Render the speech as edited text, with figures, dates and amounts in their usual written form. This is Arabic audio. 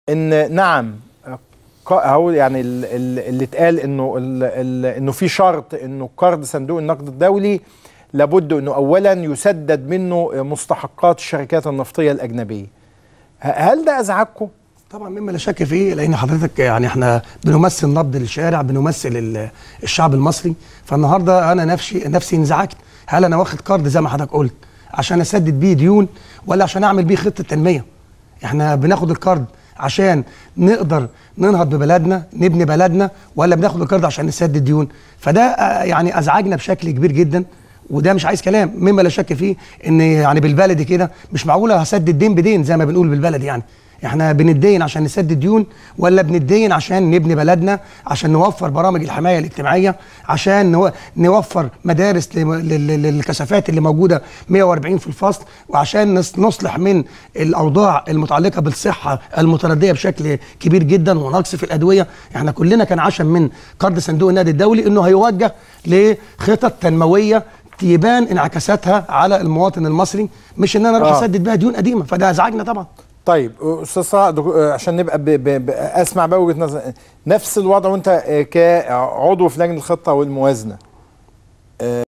ان نعم هو يعني اللي اتقال انه في شرط انه قرض صندوق النقد الدولي لابد انه اولا يسدد منه مستحقات الشركات النفطيه الاجنبيه. هل ده ازعجكم؟ طبعا مما لا شك فيه، لان حضرتك يعني احنا بنمثل نبض الشارع، بنمثل الشعب المصري. فالنهارده انا نفسي انزعجت. هل انا واخد قرض زي ما حضرتك قلت عشان اسدد بيه ديون ولا عشان اعمل بيه خطه تنميه؟ احنا بناخد القرض عشان نقدر ننهض ببلدنا، نبني بلدنا، ولا بناخد القرض عشان نسدد ديون؟ فده يعني ازعجنا بشكل كبير جدا، وده مش عايز كلام. مما لا شك فيه ان يعني بالبلدي كده مش معقوله هسدد دين بدين زي ما بنقول بالبلدي. يعني احنا بندين عشان نسدد ديون ولا بندين عشان نبني بلدنا، عشان نوفر برامج الحمايه الاجتماعيه، عشان نوفر مدارس للكثافات اللي موجوده 140 في الفصل، وعشان نصلح من الاوضاع المتعلقه بالصحه المترديه بشكل كبير جدا ونقص في الادويه. احنا كلنا كان عشم من قرض صندوق النقد الدولي انه هيوجه لخطط تنمويه تبان انعكاساتها على المواطن المصري، مش ان انا اروح اسدد بها ديون قديمه. فده ازعجنا طبعا. طيب استاذ صلاح، عشان نبقى اسمع بقى وجهه نظر نفس الوضع وانت كعضو في لجنه الخطه والموازنه.